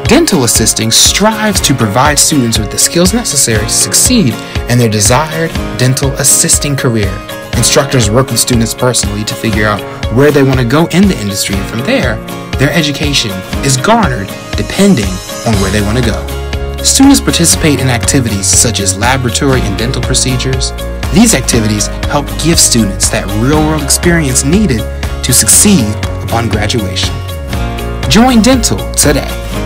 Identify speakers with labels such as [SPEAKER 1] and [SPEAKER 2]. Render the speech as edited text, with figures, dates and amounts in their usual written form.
[SPEAKER 1] Dental assisting strives to provide students with the skills necessary to succeed in their desired dental assisting career. Instructors work with students personally to figure out where they want to go in the industry, and from there, their education is garnered depending on where they want to go. Students participate in activities such as laboratory and dental procedures. These activities help give students that real-world experience needed to succeed upon graduation. Join Dental today.